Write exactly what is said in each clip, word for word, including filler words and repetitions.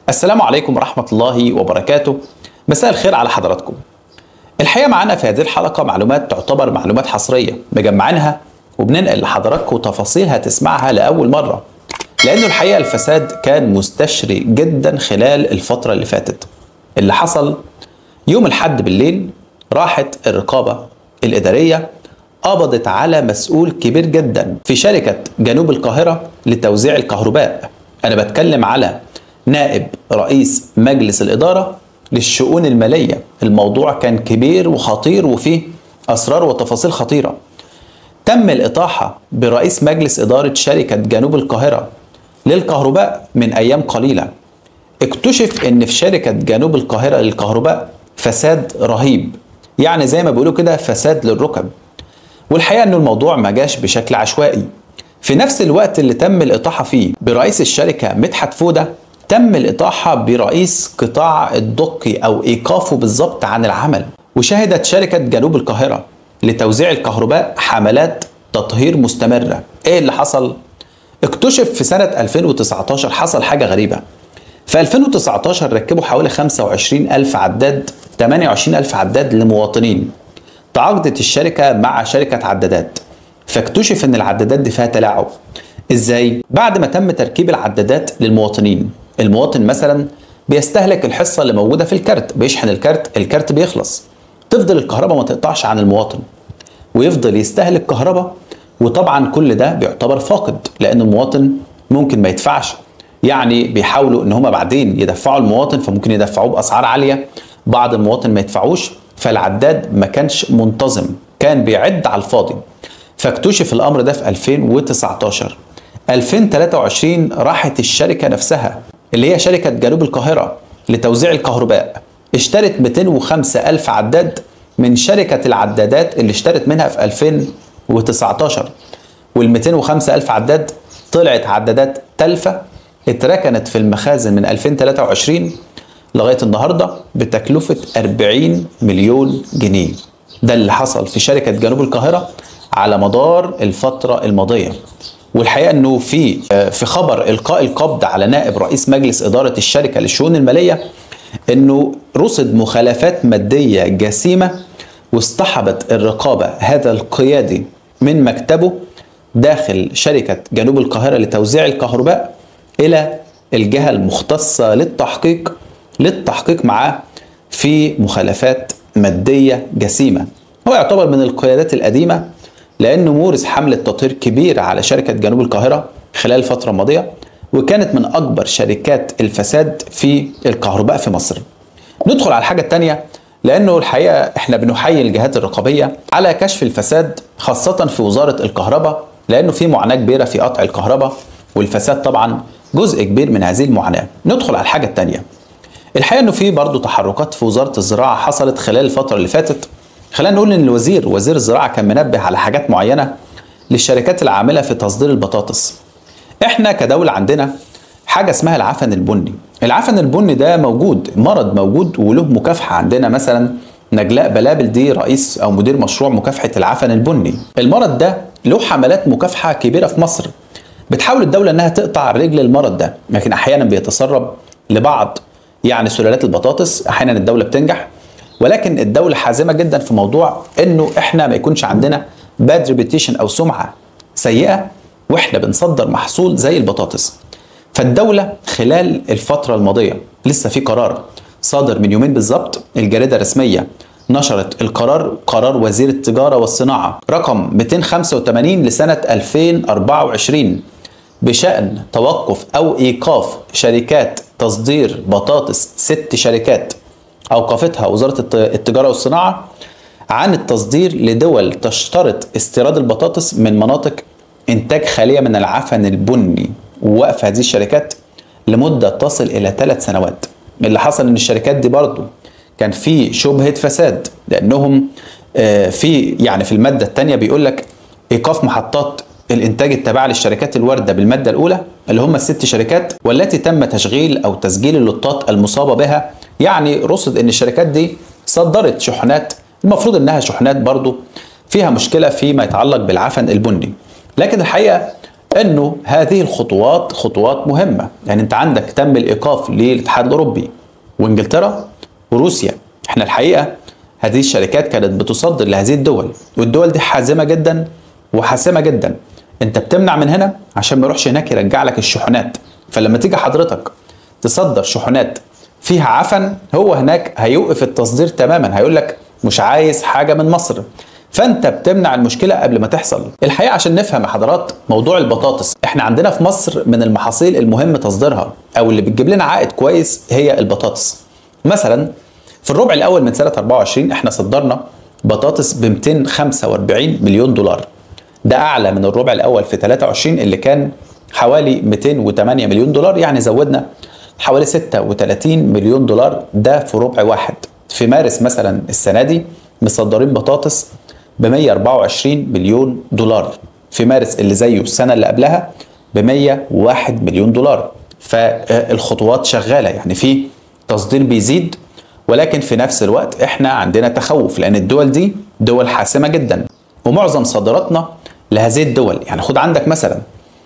السلام عليكم ورحمة الله وبركاته. مساء الخير على حضراتكم. الحقيقة معانا في هذه الحلقة معلومات تعتبر معلومات حصرية مجمعينها وبننقل لحضراتكم تفاصيل هتسمعها لأول مرة، لأنه الحقيقة الفساد كان مستشري جدا خلال الفترة اللي فاتت. اللي حصل يوم الحد بالليل راحت الرقابة الإدارية قبضت على مسؤول كبير جدا في شركة جنوب القاهرة لتوزيع الكهرباء. أنا بتكلم على نائب رئيس مجلس الإدارة للشؤون المالية. الموضوع كان كبير وخطير وفيه أسرار وتفاصيل خطيرة. تم الإطاحة برئيس مجلس إدارة شركة جنوب القاهرة للكهرباء من أيام قليلة. اكتشف إن في شركة جنوب القاهرة للكهرباء فساد رهيب، يعني زي ما بيقولوا كده فساد للركب. والحقيقة إنه الموضوع ما جاش بشكل عشوائي. في نفس الوقت اللي تم الإطاحة فيه برئيس الشركة مدحت فودة، تم الإطاحة برئيس قطاع الدقي أو إيقافه بالضبط عن العمل. وشهدت شركة جنوب القاهرة لتوزيع الكهرباء حملات تطهير مستمرة. إيه اللي حصل؟ اكتشف في سنة ألفين وتسعتاشر حصل حاجة غريبة. في ألفين وتسعتاشر ركبوا حوالي خمسة وعشرين ألف عداد، ثمانية وعشرين ألف عداد لمواطنين. تعاقدت الشركة مع شركة عدادات، فاكتشف ان العدادات دي فيها تلاعب. ازاي؟ بعد ما تم تركيب العدادات للمواطنين، المواطن مثلا بيستهلك الحصة اللي موجودة في الكارت، بيشحن الكارت، الكارت بيخلص، تفضل الكهرباء ما تقطعش عن المواطن ويفضل يستهلك كهرباء. وطبعا كل ده بيعتبر فاقد، لان المواطن ممكن ما يدفعش. يعني بيحاولوا ان هما بعدين يدفعوا المواطن، فممكن يدفعوه باسعار عالية، بعض المواطن ما يدفعوش، فالعداد ما كانش منتظم، كان بيعد على الفاضي. فاكتشف الامر ده في ألفين وتسعتاشر. ألفين وتلاتة وعشرين راحت الشركة نفسها اللي هي شركة جنوب القاهرة لتوزيع الكهرباء، اشترت مئتين وخمسة ألف عداد من شركة العدادات اللي اشترت منها في ألفين وتسعتاشر. وال مئتين وخمسة ألف عداد طلعت عدادات تلفة اتركنت في المخازن من ألفين وتلاتة وعشرين لغاية النهاردة بتكلفة أربعين مليون جنيه. ده اللي حصل في شركة جنوب القاهرة على مدار الفترة الماضية. والحقيقة انه في في خبر القاء القبض على نائب رئيس مجلس إدارة الشركة للشؤون المالية انه رصد مخالفات مادية جسيمة، واصطحبت الرقابة هذا القيادي من مكتبه داخل شركة جنوب القاهرة لتوزيع الكهرباء إلى الجهة المختصة للتحقيق للتحقيق معاه في مخالفات مادية جسيمة. هو يعتبر من القيادات القديمة لأنه مورس حملة تطهير كبير على شركة جنوب القاهرة خلال الفترة الماضية، وكانت من أكبر شركات الفساد في الكهرباء في مصر. ندخل على الحاجة التانية، لأنه الحقيقة إحنا بنحيي الجهات الرقابية على كشف الفساد خاصة في وزارة الكهرباء، لأنه في معاناة كبيرة في قطع الكهرباء، والفساد طبعا جزء كبير من هذه المعاناة. ندخل على الحاجة التانية. الحقيقة إنه في برضه تحركات في وزارة الزراعة حصلت خلال الفترة اللي فاتت. خلينا نقول إن الوزير وزير الزراعة كان منبه على حاجات معينة للشركات العاملة في تصدير البطاطس. إحنا كدولة عندنا حاجة اسمها العفن البني. العفن البني ده موجود، مرض موجود وله مكافحة. عندنا مثلا نجلاء بلابل دي رئيس أو مدير مشروع مكافحة العفن البني. المرض ده له حملات مكافحة كبيرة في مصر، بتحاول الدولة إنها تقطع رجل المرض ده، لكن أحيانا بيتسرب لبعض يعني سلالات البطاطس. أحيانا الدولة بتنجح، ولكن الدولة حازمة جدا في موضوع إنه إحنا ما يكونش عندنا باد ريبيتيشن أو سمعة سيئة وإحنا بنصدر محصول زي البطاطس. فالدولة خلال الفترة الماضية لسه في قرار صادر من يومين بالظبط، الجريدة الرسمية نشرت القرار، قرار وزير التجارة والصناعة رقم مئتين وخمسة وثمانين لسنة ألفين وأربعة وعشرين بشأن توقف أو إيقاف شركات تصدير بطاطس. ست شركات أوقفتها وزارة التجارة والصناعة عن التصدير لدول تشترط استيراد البطاطس من مناطق إنتاج خالية من العفن البني، ووقف هذه الشركات لمدة تصل إلى ثلاث سنوات. اللي حصل إن الشركات دي برضو كان في شبهة فساد، لأنهم في يعني في المادة الثانية بيقول لك إيقاف محطات الإنتاج التابعة للشركات الواردة بالمادة الأولى اللي هم الست شركات، والتي تم تشغيل أو تسجيل اللوطات المصابة بها. يعني رصد إن الشركات دي صدرت شحنات المفروض إنها شحنات برضو فيها مشكلة فيما يتعلق بالعفن البني. لكن الحقيقة انه هذه الخطوات خطوات مهمه. يعني انت عندك تم الايقاف للاتحاد الاوروبي وانجلترا وروسيا. احنا الحقيقه هذه الشركات كانت بتصدر لهذه الدول، والدول دي حازمه جدا وحاسمه جدا. انت بتمنع من هنا عشان ما يروحش هناك يرجع لك الشحنات. فلما تيجي حضرتك تصدر شحنات فيها عفن، هو هناك هيوقف التصدير تماما، هيقول لك مش عايز حاجه من مصر. فانت بتمنع المشكله قبل ما تحصل. الحقيقه عشان نفهم يا حضرات موضوع البطاطس، احنا عندنا في مصر من المحاصيل المهم تصديرها او اللي بتجيب لنا عائد كويس هي البطاطس. مثلا في الربع الاول من سنه أربعة وعشرين احنا صدرنا بطاطس ب مئتين وخمسة وأربعين مليون دولار. ده اعلى من الربع الاول في ثلاثة وعشرين اللي كان حوالي مئتين وثمانية مليون دولار، يعني زودنا حوالي ستة وثلاثين مليون دولار ده في ربع واحد. في مارس مثلا السنه دي مصدرين بطاطس ب مئة وأربعة وعشرين مليون دولار، في مارس اللي زيه السنه اللي قبلها ب مئة وواحد مليون دولار. فالخطوات شغاله، يعني في تصدير بيزيد، ولكن في نفس الوقت احنا عندنا تخوف لان الدول دي دول حاسمه جدا ومعظم صادراتنا لهذه الدول. يعني خد عندك مثلا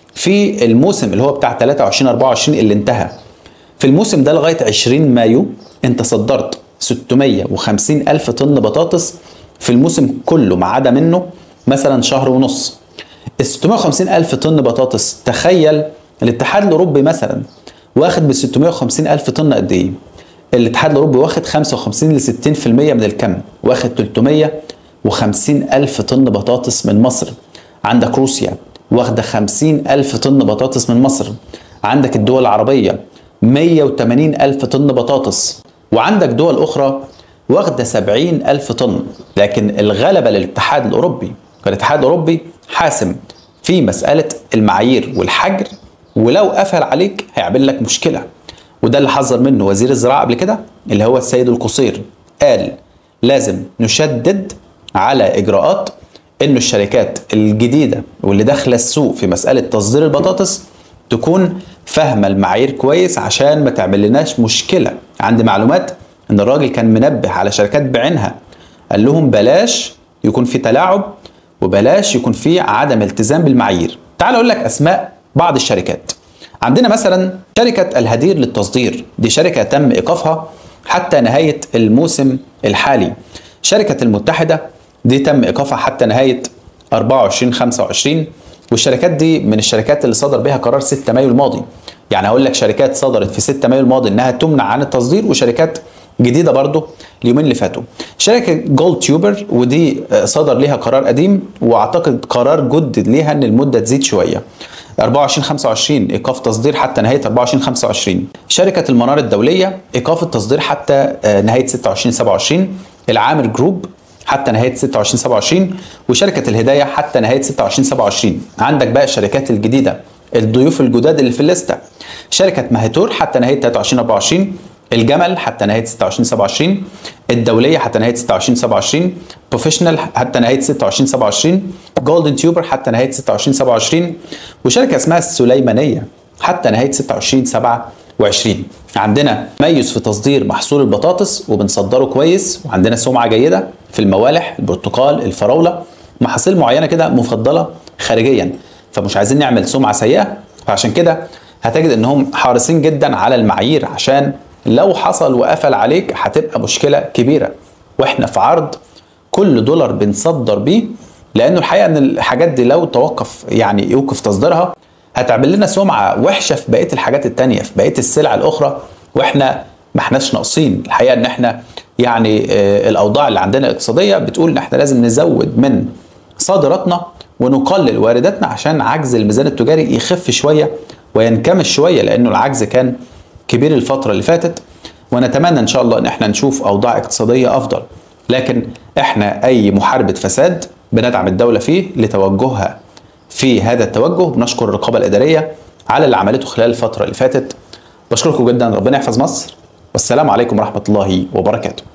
في الموسم اللي هو بتاع ثلاثة وعشرين أربعة وعشرين اللي انتهى، في الموسم ده لغايه عشرين مايو انت صدرت ستمئة وخمسين ألف طن بطاطس في الموسم كله، ما عدا منه مثلا شهر ونص. ال ستمئة وخمسين ألف طن بطاطس، تخيل الاتحاد الاوروبي مثلا واخد ب ستمئة وخمسين ألف طن قد ايه؟ الاتحاد الاوروبي واخد خمسة وخمسين ل ستين بالمئة من الكم، واخد ثلاثمئة وخمسين ألف طن بطاطس من مصر. عندك روسيا واخده خمسين ألف طن بطاطس من مصر. عندك الدول العربيه مئة وثمانين ألف طن بطاطس، وعندك دول اخرى واخده سبعين ألف طن. لكن الغلبه للاتحاد الاوروبي، الاتحاد الاوروبي حاسم في مساله المعايير والحجر، ولو قفل عليك هيعمل لك مشكله. وده اللي حذر منه وزير الزراعه قبل كده اللي هو السيد القصير، قال لازم نشدد على اجراءات انه الشركات الجديده واللي داخله السوق في مساله تصدير البطاطس تكون فاهمه المعايير كويس عشان ما تعمل لناش مشكله. عندي معلومات ان الراجل كان منبه على شركات بعينها، قال لهم بلاش يكون في تلاعب وبلاش يكون في عدم التزام بالمعايير. تعال اقول لك اسماء بعض الشركات. عندنا مثلا شركه الهدير للتصدير، دي شركه تم ايقافها حتى نهايه الموسم الحالي. شركه المتحده دي تم ايقافها حتى نهايه أربعة وعشرين خمسة وعشرين، والشركات دي من الشركات اللي صدر بها قرار ستة مايو الماضي. يعني هقول لك شركات صدرت في ستة مايو الماضي انها تمنع عن التصدير، وشركات جديده برضو اليومين اللي فاتوا. شركه جولد تيوبر ودي صدر ليها قرار قديم، واعتقد قرار جدد ليها ان المده تزيد شويه. أربعة وعشرين خمسة وعشرين ايقاف تصدير حتى نهايه أربعة وعشرين خمسة وعشرين. شركه المنار الدوليه ايقاف التصدير حتى نهايه ستة وعشرين سبعة وعشرين. العامر جروب حتى نهايه ستة وعشرين سبعة وعشرين، وشركه الهدايه حتى نهايه ستة وعشرين سبعة وعشرين. عندك بقى الشركات الجديده، الضيوف الجداد اللي في الليسته، شركه ماهيتور حتى نهايه ثلاثة وعشرين أربعة وعشرين، الجمل حتى نهايه ستة وعشرين سبعة وعشرين، الدوليه حتى نهايه ستة وعشرين سبعة وعشرين، بروفيشنال حتى نهايه ستة وعشرين سبعة وعشرين، جولدن تيوبر حتى نهايه ستة وعشرين سبعة وعشرين، وشركه اسمها السليمانيه حتى نهايه ستة وعشرين سبعة وعشرين. عندنا تميز في تصدير محصول البطاطس وبنصدره كويس، وعندنا سمعه جيده في الموالح، البرتقال، الفراوله، محاصيل معينه كده مفضله خارجيا، فمش عايزين نعمل سمعه سيئه. فعشان كده هتجد انهم حريصين جدا على المعايير، عشان لو حصل وقفل عليك هتبقى مشكله كبيره. واحنا في عرض كل دولار بنصدر بيه، لانه الحقيقه ان الحاجات دي لو توقف يعني يوقف تصديرها هتعمل لنا سمعه وحشه في بقيه الحاجات التانيه، في بقيه السلع الاخرى، واحنا ما احناش ناقصين. الحقيقه ان احنا يعني آه الاوضاع اللي عندنا الاقتصاديه بتقول ان احنا لازم نزود من صادراتنا ونقلل وارداتنا عشان عجز الميزان التجاري يخف شويه وينكمش شويه، لانه العجز كان كبير الفتره اللي فاتت. ونتمنى ان شاء الله ان احنا نشوف اوضاع اقتصاديه افضل، لكن احنا اي محاربه فساد بندعم الدوله فيه لتوجهها في هذا التوجه. بنشكر الرقابه الاداريه على اللي عملته خلال الفتره اللي فاتت. بشكركم جدا، ربنا يحفظ مصر، والسلام عليكم ورحمه الله وبركاته.